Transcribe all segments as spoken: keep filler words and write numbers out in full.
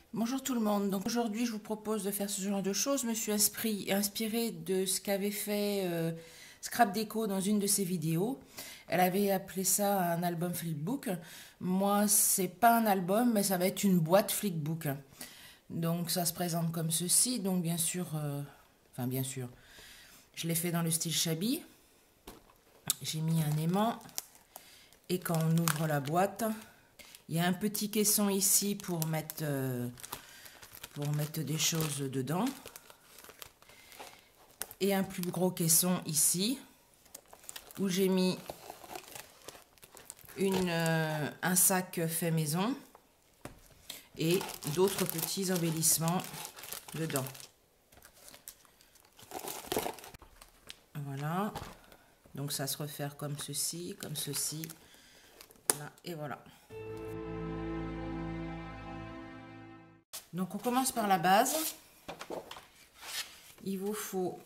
Bonjour tout le monde. Donc aujourd'hui, je vous propose de faire ce genre de choses. Je me suis inspirée inspirée de ce qu'avait fait euh, Scrap Déco dans une de ses vidéos. Elle avait appelé ça un album flipbook. Moi, c'est pas un album, mais ça va être une boîte flipbook. Donc ça se présente comme ceci. Donc bien sûr, euh, enfin bien sûr, je l'ai fait dans le style shabby. J'ai mis un aimant. Et quand on ouvre la boîte, il y a un petit caisson ici pour mettre... Euh, pour mettre des choses dedans, et un plus gros caisson ici où j'ai mis une, euh, un sac fait maison et d'autres petits embellissements dedans. Voilà, donc ça se refaire comme ceci, comme ceci, là, et voilà. Donc on commence par la base. Il vous faut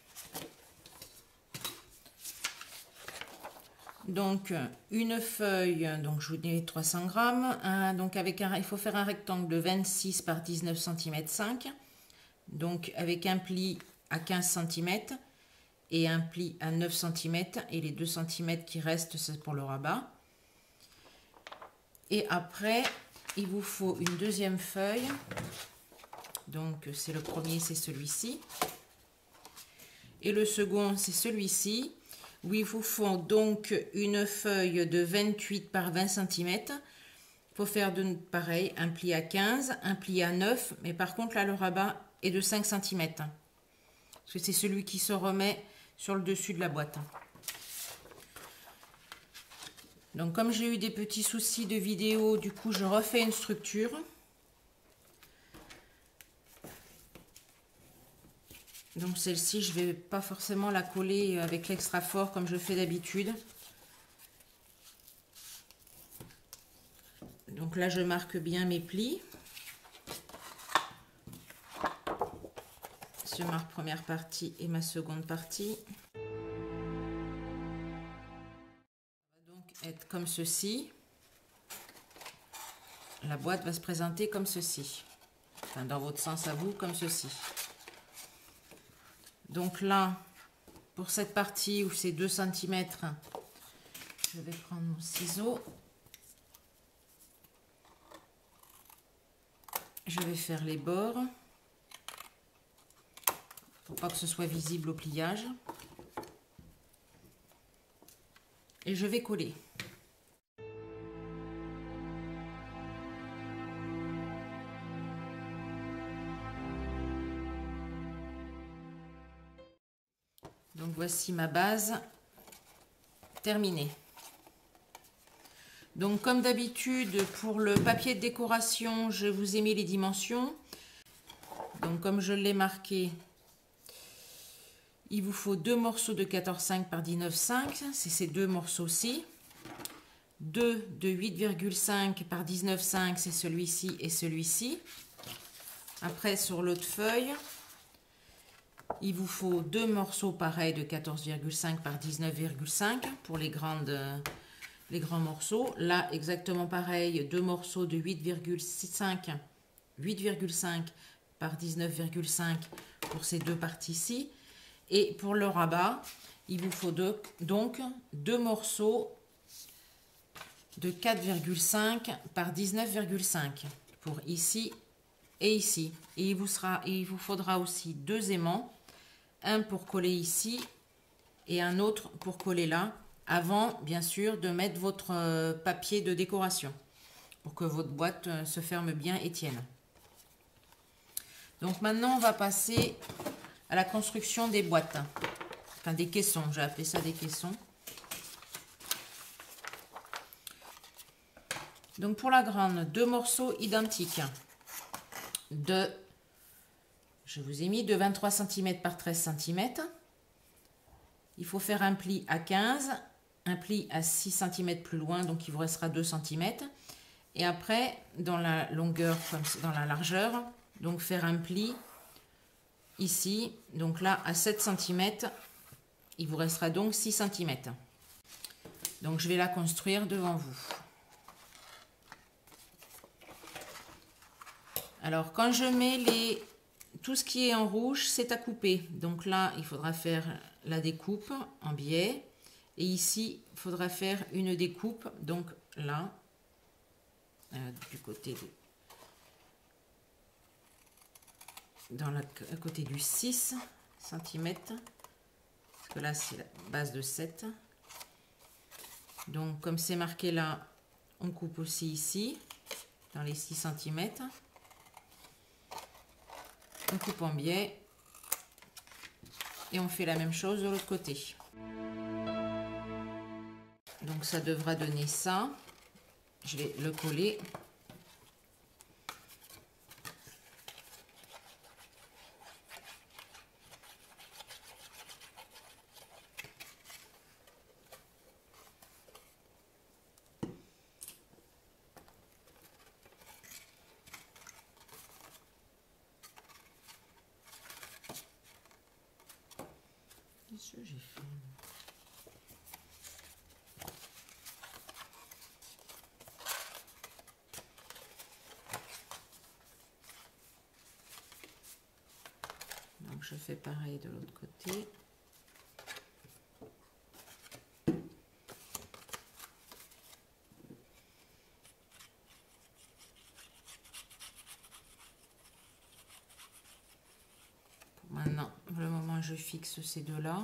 donc une feuille, donc je vous dis trois cents grammes, un, donc avec un, il faut faire un rectangle de vingt-six par dix-neuf centimètres cinq, donc avec un pli à quinze centimètres et un pli à neuf centimètres, et les deux centimètres qui restent c'est pour le rabat. Et après il vous faut une deuxième feuille, donc c'est le premier, c'est celui-ci, et le second c'est celui-ci, où il vous faut donc une feuille de vingt-huit par vingt centimètres. Il faut faire de pareil, un pli à quinze, un pli à neuf, mais par contre là le rabat est de cinq centimètres, parce que c'est celui qui se remet sur le dessus de la boîte. Donc comme j'ai eu des petits soucis de vidéo, du coup je refais une structure. Donc celle-ci, je ne vais pas forcément la coller avec l'extra fort comme je fais d'habitude. Donc là, je marque bien mes plis. Je marque première partie et ma seconde partie. Ça va donc être comme ceci. La boîte va se présenter comme ceci. Enfin, dans votre sens à vous, comme ceci. Donc là, pour cette partie où c'est deux centimètres, je vais prendre mon ciseau. Je vais faire les bords. Pour pas que ce soit visible au pliage. Et je vais coller. Donc voici ma base terminée. Donc comme d'habitude pour le papier de décoration, je vous ai mis les dimensions. Donc comme je l'ai marqué, il vous faut deux morceaux de quatorze virgule cinq par dix-neuf virgule cinq, c'est ces deux morceaux-ci. Deux de huit virgule cinq par dix-neuf virgule cinq, c'est celui-ci et celui-ci. Après sur l'autre feuille, il vous faut deux morceaux pareils de quatorze virgule cinq par dix-neuf virgule cinq pour les grandes, les grands morceaux. Là, exactement pareil, deux morceaux de huit virgule cinq par dix-neuf virgule cinq pour ces deux parties-ci. Et pour le rabat, il vous faut deux, donc deux morceaux de quatre virgule cinq par dix-neuf virgule cinq pour ici et ici. Et il vous, sera, il vous faudra aussi deux aimants. Un pour coller ici et un autre pour coller là, avant bien sûr de mettre votre papier de décoration pour que votre boîte se ferme bien et tienne. Donc maintenant on va passer à la construction des boîtes, enfin des caissons, j'ai appelé ça des caissons. Donc pour la grande, deux morceaux identiques de Je vous ai mis de vingt-trois centimètres par treize centimètres. Il faut faire un pli à quinze, un pli à six centimètres plus loin, donc il vous restera deux centimètres. Et après, dans la longueur, comme dans la largeur, donc faire un pli ici, donc là à sept centimètres, il vous restera donc six centimètres. Donc je vais la construire devant vous. Alors quand je mets les, tout ce qui est en rouge, c'est à couper. Donc là, il faudra faire la découpe en biais. Et ici, il faudra faire une découpe. Donc là, euh, du côté de, dans la, à côté du six centimètres. Parce que là, c'est la base de sept. Donc comme c'est marqué là, on coupe aussi ici, dans les six centimètres. On coupe en biais et on fait la même chose de l'autre côté. Donc ça devra donner ça. Je vais le coller. Qu'est-ce que j'ai fait? Donc je fais pareil de l'autre côté. Maintenant, pour le moment, je fixe ces deux-là.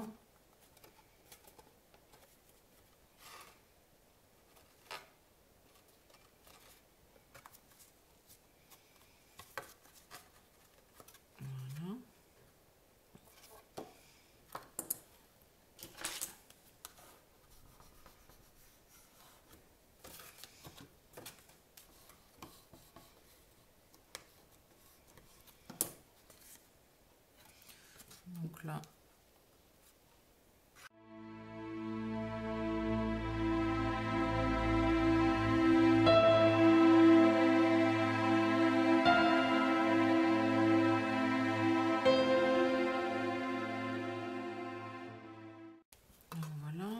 Voilà. Donc là, voilà.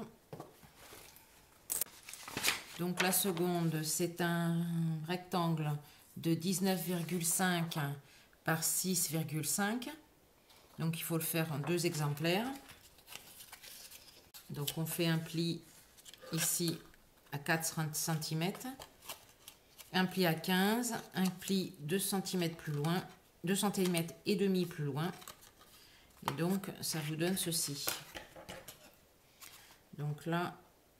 Donc la seconde, c'est un rectangle de dix-neuf virgule cinq par six virgule cinq. Donc il faut le faire en deux exemplaires. Donc on fait un pli ici à quatre centimètres, un pli à quinze, un pli deux centimètres plus loin, deux centimètres et demi plus loin. Et donc ça vous donne ceci. Donc là,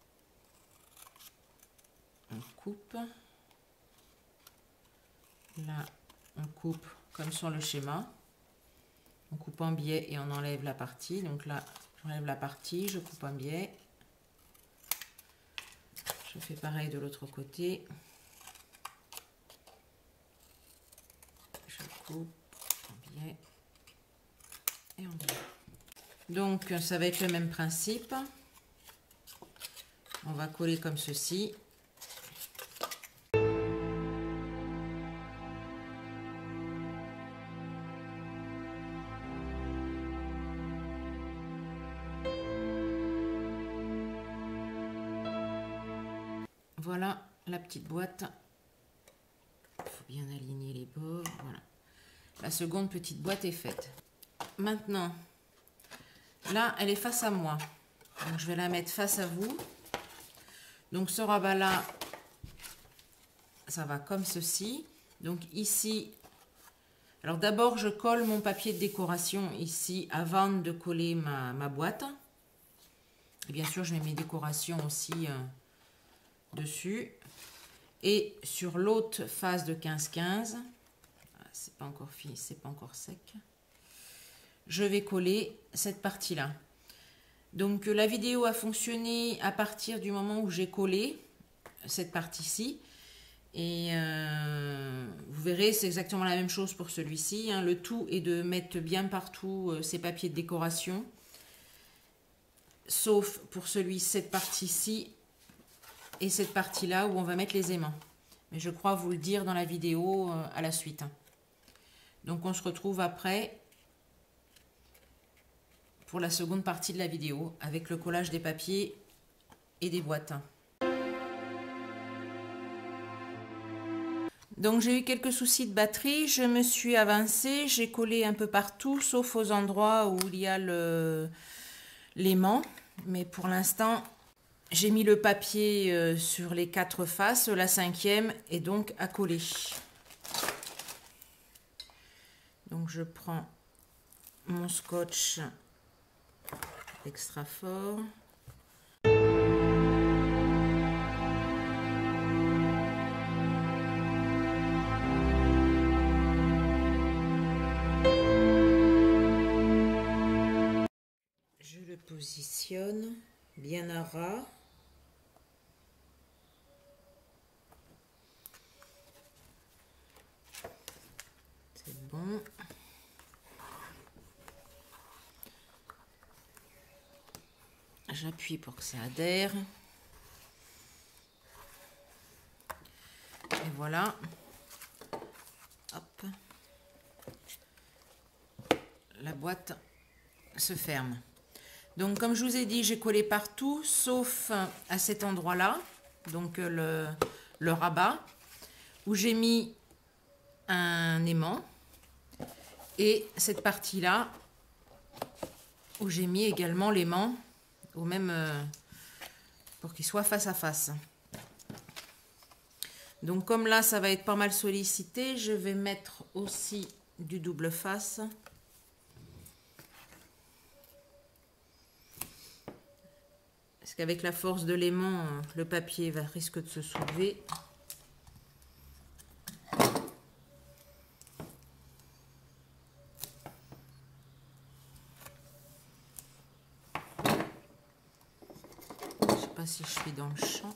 on coupe. Là, on coupe comme sur le schéma. On coupe en biais et on enlève la partie. Donc là, j'enlève la partie, je coupe en biais. Je fais pareil de l'autre côté. Je coupe en biais et en biais. Donc, ça va être le même principe. On va coller comme ceci. Voilà la petite boîte. Il faut bien aligner les bords. Voilà. La seconde petite boîte est faite. Maintenant, là, elle est face à moi. Donc, je vais la mettre face à vous. Donc, ce rabat-là, ça va comme ceci. Donc, ici, alors d'abord, je colle mon papier de décoration ici avant de coller ma, ma boîte. Et bien sûr, je mets mes décorations aussi euh, dessus. Et sur l'autre face de quinze quinze, c'est pas encore fini, c'est pas encore sec, je vais coller cette partie là. Donc la vidéo a fonctionné à partir du moment où j'ai collé cette partie-ci. Et euh, vous verrez, c'est exactement la même chose pour celui-ci, hein. Le tout est de mettre bien partout euh, ces papiers de décoration, sauf pour celui, cette partie-ci et cette partie-là où on va mettre les aimants. Mais je crois vous le dire dans la vidéo euh, à la suite. Donc on se retrouve après pour la seconde partie de la vidéo avec le collage des papiers et des boîtes. Donc j'ai eu quelques soucis de batterie, je me suis avancée, j'ai collé un peu partout, sauf aux endroits où il y a le l'aimant. Mais pour l'instant, j'ai mis le papier euh, sur les quatre faces, la cinquième est donc à coller. Donc je prends mon scotch extra fort. Je le positionne bien à ras. C'est bon. J'appuie pour que ça adhère. Et voilà. Hop. La boîte se ferme. Donc comme je vous ai dit, j'ai collé partout, sauf à cet endroit-là, donc le, le rabat, où j'ai mis un aimant. Et cette partie-là, où j'ai mis également l'aimant, au même, euh, pour qu'il soit face à face. Donc comme là, ça va être pas mal sollicité, je vais mettre aussi du double face. Parce qu'avec la force de l'aimant, le papier va, risque de se soulever. Je ne sais pas si je suis dans le champ.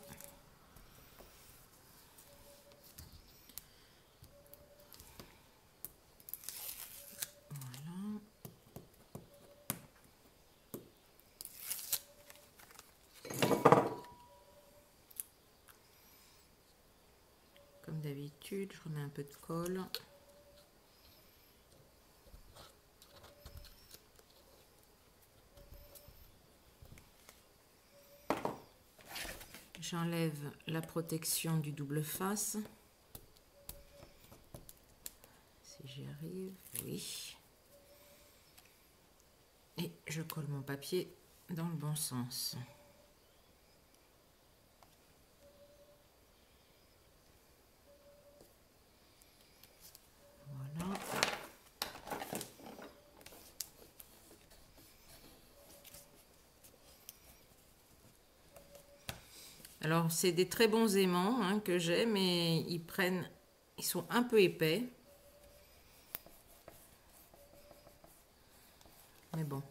Comme d'habitude, je remets un peu de colle. J'enlève la protection du double face. Si j'y arrive, oui. Et je colle mon papier dans le bon sens. Voilà. Alors, c'est des très bons aimants hein, que j'ai, mais ils prennent, ils sont un peu épais. Mais bon,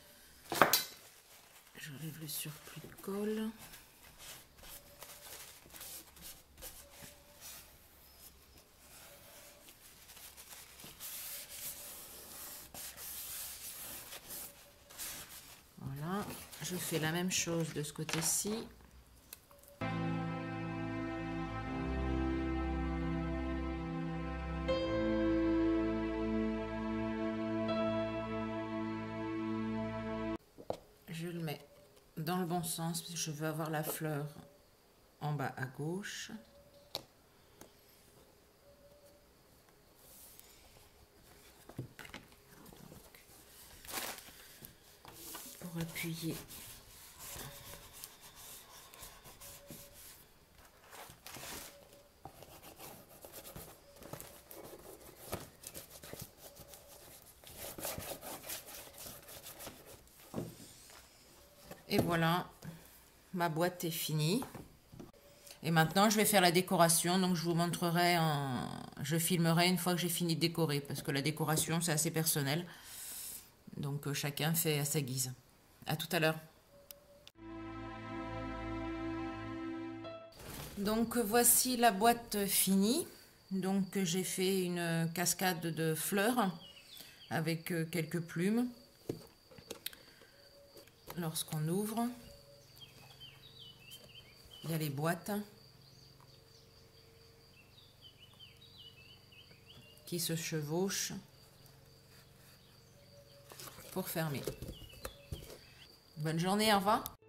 j'enlève le surplus de colle. Voilà, je fais la même chose de ce côté-ci. Je le mets dans le bon sens parce que je veux avoir la fleur en bas à gauche. Donc, pour appuyer, et voilà, ma boîte est finie. Et maintenant, je vais faire la décoration. Donc, je vous montrerai, en... je filmerai une fois que j'ai fini de décorer. Parce que la décoration, c'est assez personnel. Donc, euh, chacun fait à sa guise. À tout à l'heure. Donc, voici la boîte finie. Donc, j'ai fait une cascade de fleurs avec quelques plumes. Lorsqu'on ouvre, il y a les boîtes qui se chevauchent pour fermer. Bonne journée, au revoir.